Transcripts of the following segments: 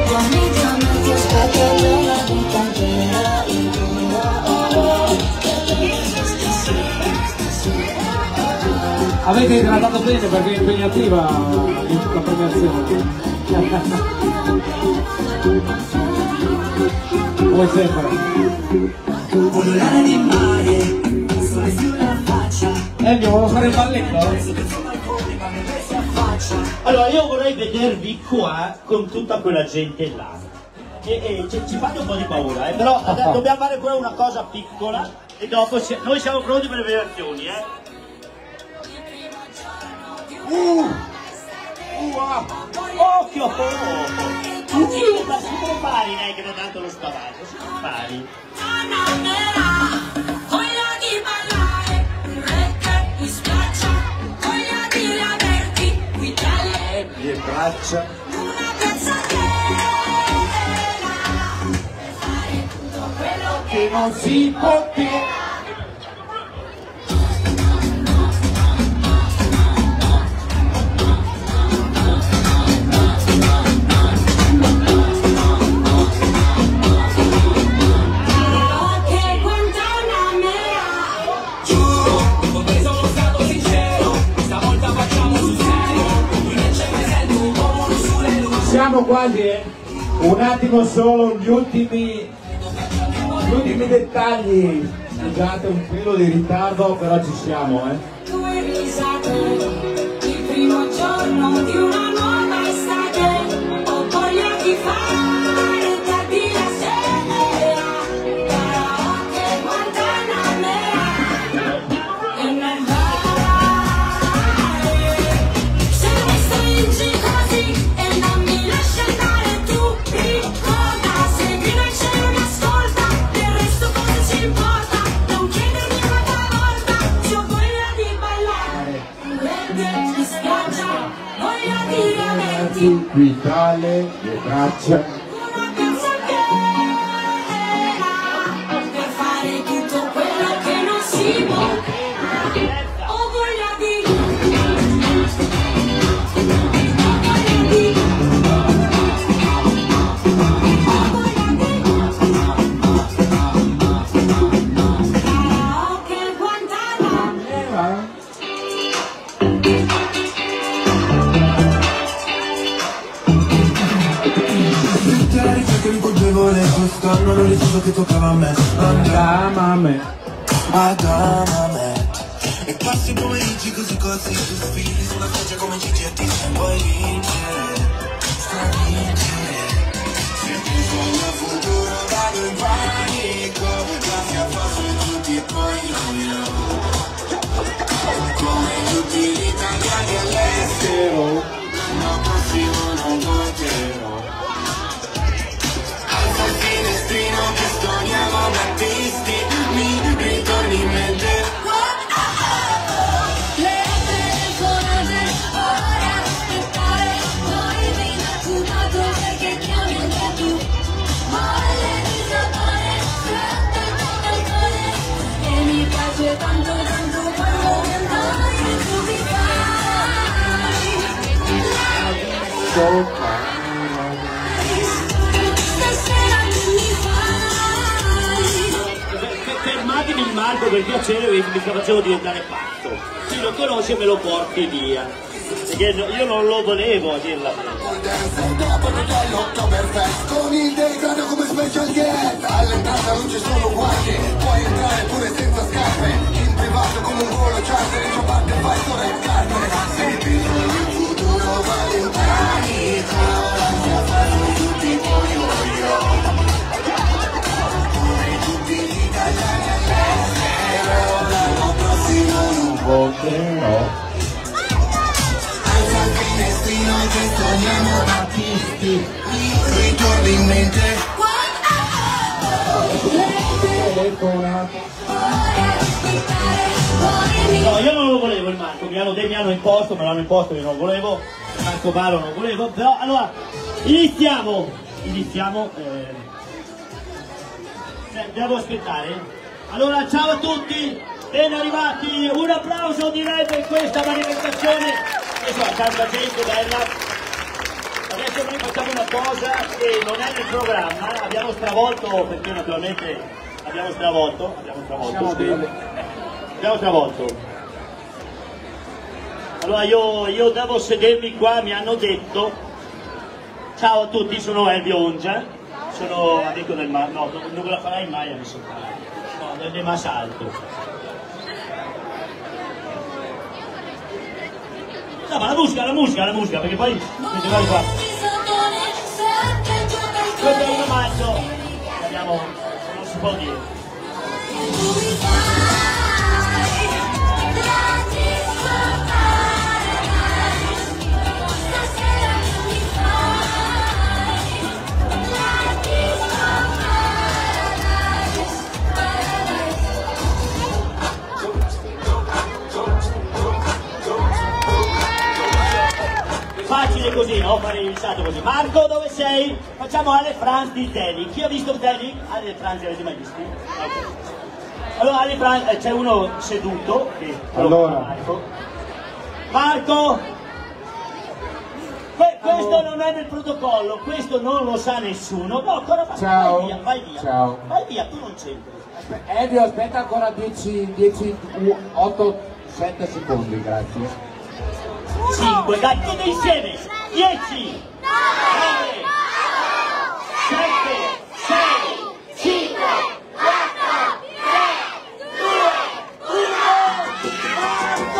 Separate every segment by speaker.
Speaker 1: Avete idratato bene perché è impegnativa la premiazione. Come sempre. Elvio, vuoi fare il balletto?
Speaker 2: Allora io vorrei vedervi qua con tutta quella gente là. Ci fate un po' di paura, però dobbiamo fare pure una cosa piccola e dopo noi siamo pronti per le reazioni, Occhio! Si prepari lei che non tanto lo spavaldo, si prepari.
Speaker 1: Le braccia. Che non si può dire. Siamo quasi, un attimo solo, gli ultimi dettagli, scusate un filo di ritardo, però ci siamo,
Speaker 3: Due risate, il primo giorno di una nuova estate, ho voglia di fare tardi la sera, karaoke, Guantanamera, e non vale, se mi stringi così e non mi lasci andare tu, ricorda, seguimi il cielo e ascolta, del resto cosa ci importa, non chiedermi un'altra volta, se ho voglia di ballare, reggae, mi spiaggia, voglia di diamanti,
Speaker 1: Vitale, le braccia.
Speaker 3: una canzonera, per fare tutto quello che non si può, ho voglia di, karaoke, Guantanamera.
Speaker 4: Perché mi colpevole quest'anno non ricordo che toccava a me. Madama me. E passi i pomeriggi così tu sfili sulla spiaggia come Gigi e ti puoi vincere, stravincere. Se ti sogno futuro vado in panico, la mia faccia e tutti e poi come tutti gli italiani all'estero, no prossimo non voterò. Alzo il finestrino che stoniamo Battisti, mi ritorni in mente.
Speaker 3: Le telefonate, ora aspettare, poi mi inaccudato perché chiami anche tu. Molle di sapore, tratta con alcole, e mi piace tanto tanto quando mi andai e tu mi fai. Stasera tu mi fai.
Speaker 2: Fermatemi il Marco per piacere, mi facevo diventare pazzo. Chi lo conosce me lo porti via. Perché io non lo volevo a dirla.
Speaker 4: Dopo l'Oktoberfest con il degrado come special guest, all'entrata non ci sono guardie, puoi entrare pure senza scarpe, in privato come un volo charter, e ciabatte fai solo in carne. Se ti sogni il futuro vale in panico, la fanno tutti poi io, come tutti gli italiani all'estero, l'anno prossimo non voterò. Alza il finestrino che sogniamo Battisti, ritorni in mente.
Speaker 2: No, io non lo volevo il Marco, mi hanno imposto, me l'hanno imposto, io non volevo, Marco Palo non volevo, però allora iniziamo, devo aspettare. Allora ciao a tutti, ben arrivati, un applauso direi per questa manifestazione, e so, tanta gente bella, Adesso noi facciamo una cosa che non è nel programma, abbiamo stravolto, perché naturalmente abbiamo stravolto, Allora io devo sedermi qua, mi hanno detto, ciao a tutti, sono Elvio Ongia, sono amico del Mar, no, non ve la farai mai a mi saltare, no, del Masalto. No, ma la musica, perché poi mi devo qua. Questo è 1 maggio, abbiamo, non si può dire. Facile così, no? Fare il salto così. Marco, dove sei? Facciamo Ale Franz di Teddy. Chi ha visto Teddy? Ale Franz, li avete mai visti? Okay. Allora Ale Franz, c'è uno seduto. Che
Speaker 1: allora.
Speaker 2: Marco! Questo non è nel protocollo, questo non lo sa nessuno. No, ancora fa.
Speaker 1: Ciao.
Speaker 2: Vai via.
Speaker 1: Ciao.
Speaker 2: Vai via, tu non c'entri.
Speaker 1: Elvio, aspetta ancora 10, 8, 7 secondi, grazie.
Speaker 2: 5, dai, tutti insieme! 10, 9, 7, 6, 5, 4, 3, 2, 1,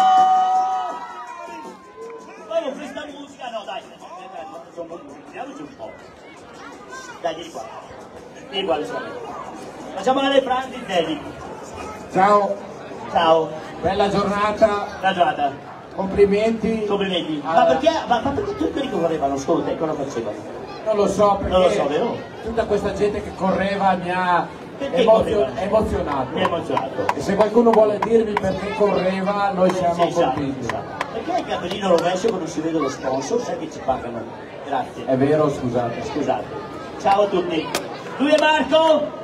Speaker 2: Marco! Poi questa musica, no dai, vediamoci un po'. Dai, vieni qua. Vieni qua, facciamo le Franz di Teddy.
Speaker 1: Ciao,
Speaker 2: Ciao.
Speaker 1: bella giornata,
Speaker 2: Buona giornata.
Speaker 1: complimenti.
Speaker 2: Complimenti.
Speaker 1: Ah.
Speaker 2: Ma perché tutti quelli che correvano solo te, cosa facevano?
Speaker 1: Non lo so, perché
Speaker 2: Non lo so, vero?
Speaker 1: tutta questa gente che correva mi ha
Speaker 2: Perché correva?
Speaker 1: emozionato.
Speaker 2: Mi ha emozionato.
Speaker 1: E se qualcuno vuole dirmi perché correva, noi siamo
Speaker 2: Sì, esatto,
Speaker 1: contenti.
Speaker 2: esatto. Perché il capellino rovescio quando si vede lo sponsor, sai che ci pagano? Grazie.
Speaker 1: È vero, scusate.
Speaker 2: Scusate. Ciao a tutti. Lui è Marco?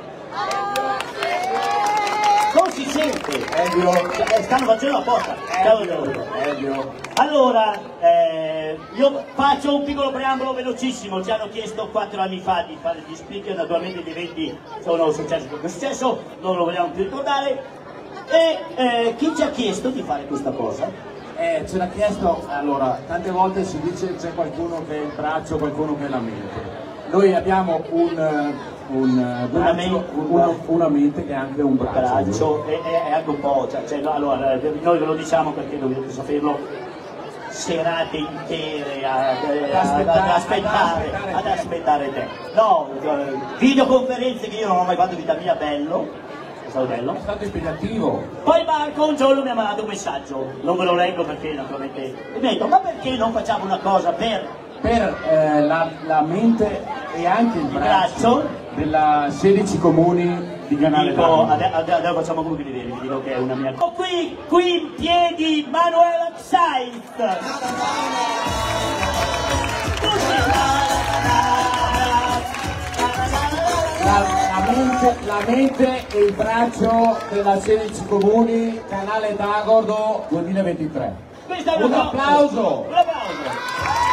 Speaker 2: Non si sente.
Speaker 1: Elvio,
Speaker 2: Stanno facendo la porta.
Speaker 1: Elvio.
Speaker 2: Allora, io faccio un piccolo preambolo velocissimo. Ci hanno chiesto 4 anni fa di fare gli speaker, naturalmente gli eventi sono successi come è successo, non lo vogliamo più ricordare. E chi ci ha chiesto di fare questa cosa?
Speaker 1: Ce l'ha chiesto, allora, tante volte si dice c'è qualcuno che è il braccio, qualcuno che è la mente. Noi abbiamo una mente che è anche un braccio.
Speaker 2: È anche un po', allora, noi ve lo diciamo perché dovete saperlo, serate intere ad aspettare te. No, videoconferenze che io non ho mai fatto in vita mia, bello. È stato bello.
Speaker 1: È stato impegnativo.
Speaker 2: Poi Marco un giorno mi ha mandato un messaggio, non ve lo leggo perché naturalmente mi ha detto, ma perché non facciamo una cosa per
Speaker 1: la mente e anche il braccio della 16 comuni di Canale
Speaker 2: dico,
Speaker 1: d'Armi.
Speaker 2: adesso facciamo come vi vedete, vi dico che è una mia... Qui in piedi Manuela Sainz!
Speaker 1: La mente e il braccio della 16 comuni, Canale d'Agordo 2023. Un applauso!
Speaker 2: Un applauso!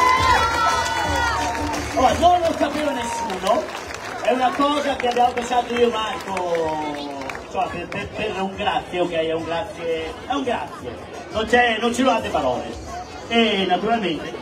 Speaker 2: Oh, non lo sapeva nessuno, è una cosa che abbiamo pensato io e Marco, cioè, per un grazie, ok, è un grazie, non ci sono altre parole. E naturalmente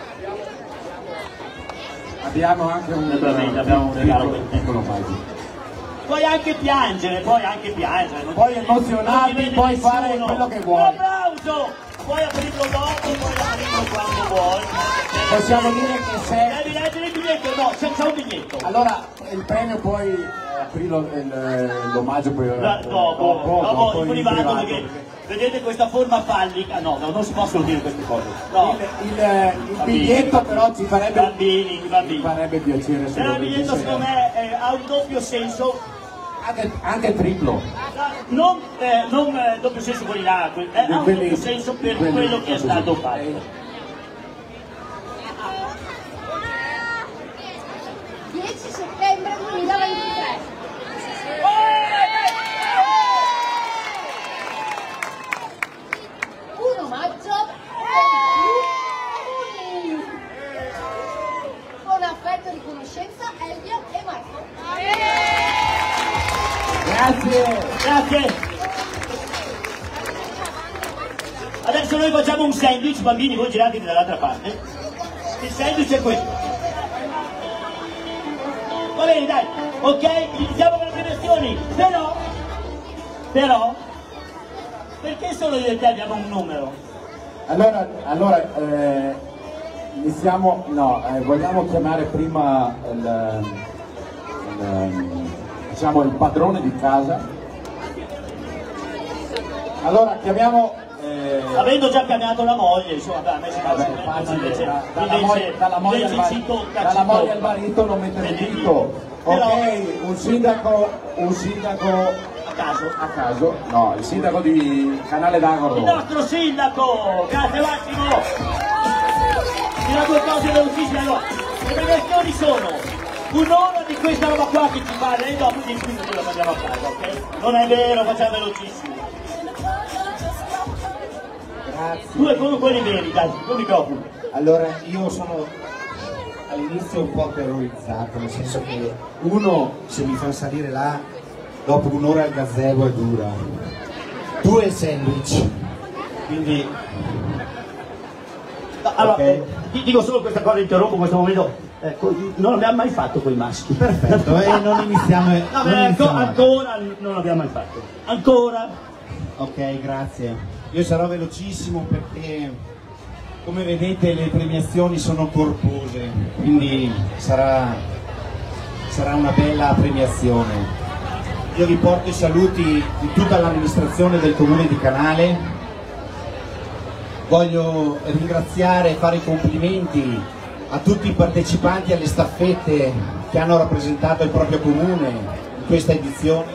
Speaker 1: abbiamo anche un
Speaker 2: regalo per te.
Speaker 1: piccolo magico.
Speaker 2: Puoi anche piangere, non
Speaker 1: Puoi
Speaker 2: ti-
Speaker 1: emozionarti,
Speaker 2: non ti vede
Speaker 1: puoi
Speaker 2: nessuno.
Speaker 1: fare quello che vuoi.
Speaker 2: Un applauso! Puoi aprirlo dopo, puoi aprirlo quando vuoi.
Speaker 1: Possiamo dire che se...
Speaker 2: Devi leggere il biglietto, no, c'è un biglietto.
Speaker 1: Allora, il premio puoi aprirlo, l'omaggio poi...
Speaker 2: dopo in privato, perché vedete questa forma fallica, no, non si possono dire queste cose. No.
Speaker 1: Il biglietto però ci farebbe...
Speaker 2: I bambini.
Speaker 1: Mi farebbe piacere se
Speaker 2: Però
Speaker 1: lo
Speaker 2: il biglietto
Speaker 1: vedesse.
Speaker 2: secondo me ha un doppio senso.
Speaker 1: Anche triplo.
Speaker 2: Non doppio senso quelli là, ha un doppio senso per quello che è stato fatto.
Speaker 5: 10 settembre 2023. 1 maggio. Vicenza, Elvia e Marco.
Speaker 1: Grazie.
Speaker 2: Grazie. Adesso noi facciamo un sandwich, bambini, voi giratevi dall'altra parte. Il sandwich è questo. Va bene, dai, ok, iniziamo con le premiazioni. Però, perché solo io e te abbiamo un numero?
Speaker 1: Allora iniziamo, vogliamo chiamare prima diciamo il padrone di casa. Allora chiamiamo...
Speaker 2: Avendo già chiamato la moglie, insomma, a me si fa
Speaker 1: dalla moglie al marito non mettere il dito. Ok, un sindaco a caso, no, il sindaco di Canale d'Agro.
Speaker 2: Il nostro sindaco, grazie Massimo. Dirò due cose velocissime. Allora, le premiazioni sono un'ora di questa roba qua che ci parla e dopo di qui ce la mandiamo a casa, ok? Non è vero, facciamo velocissimo.
Speaker 6: Grazie.
Speaker 2: Tu e quello quelli veri, dai, col microfono.
Speaker 6: Allora, io sono all'inizio un po' terrorizzato, nel senso che uno, se mi fa salire là, dopo un'ora il gazebo è dura. Due il sandwich. Quindi...
Speaker 2: Allora,
Speaker 6: ok.
Speaker 2: ti dico solo questa cosa, interrompo questo momento. Ecco, non l'abbiamo mai fatto con i maschi.
Speaker 6: Perfetto, e non iniziamo...
Speaker 2: No,
Speaker 6: non iniziamo.
Speaker 2: ancora non l'abbiamo mai fatto. Ancora.
Speaker 6: Ok, grazie. Io sarò velocissimo perché, come vedete, le premiazioni sono corpose, quindi sarà una bella premiazione. Io vi porto i saluti di tutta l'amministrazione del Comune di Canale. Voglio ringraziare e fare i complimenti a tutti i partecipanti alle staffette che hanno rappresentato il proprio comune in questa edizione.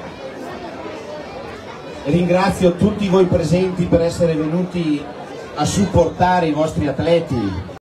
Speaker 6: Ringrazio tutti voi presenti per essere venuti a supportare i vostri atleti